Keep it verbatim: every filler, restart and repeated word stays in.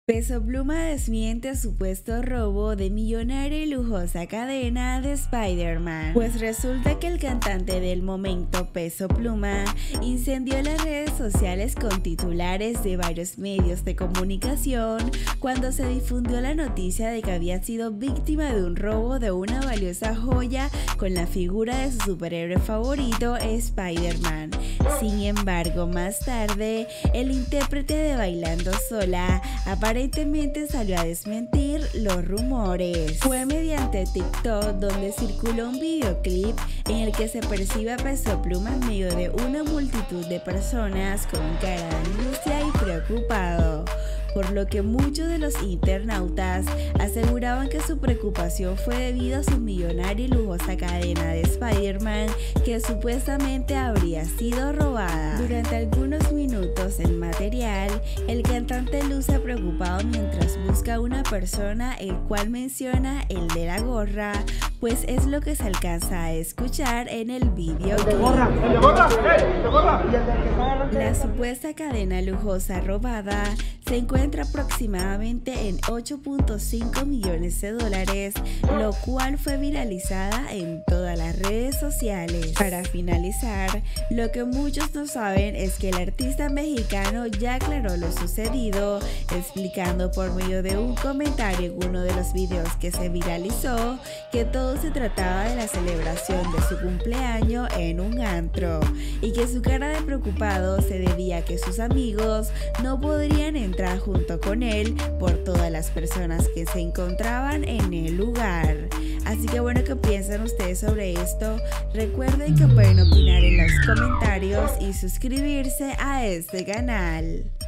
Peso Pluma desmiente supuesto robo de millonaria y lujosa cadena de Spider-Man. Pues resulta que el cantante del momento, Peso Pluma, incendió las redes sociales con titulares de varios medios de comunicación cuando se difundió la noticia de que había sido víctima de un robo de una valiosa joya con la figura de su superhéroe favorito, Spider-Man. Sin embargo, más tarde, el intérprete de Bailando Sola aparentemente salió a desmentir los rumores. Fue mediante TikTok donde circuló un videoclip en el que se percibe a Peso Pluma en medio de una multitud de personas con cara de angustia y preocupado, por lo que muchos de los internautas aseguraban que su preocupación fue debido a su millonaria y lujosa cadena de Spider-Man que supuestamente habría sido robada. Durante algunos minutos en material, el cantante luce preocupado mientras busca a una persona, el cual menciona el de la gorra, pues es lo que se alcanza a escuchar en el video. La supuesta cadena lujosa robada se encuentra aproximadamente en ocho punto cinco millones de dólares, lo cual fue viralizada en todas las redes sociales. Para finalizar, lo que muchos no saben es que el artista mexicano ya aclaró lo sucedido, explicando por medio de un comentario en uno de los videos que se viralizó que todo se trataba de la celebración de su cumpleaños en un antro y que su cara de preocupado se debía a que sus amigos no podrían entrar junto con él por todas las personas que se encontraban en el lugar. Así que bueno, ¿qué piensan ustedes sobre esto? Recuerden que pueden opinar en los comentarios y suscribirse a este canal.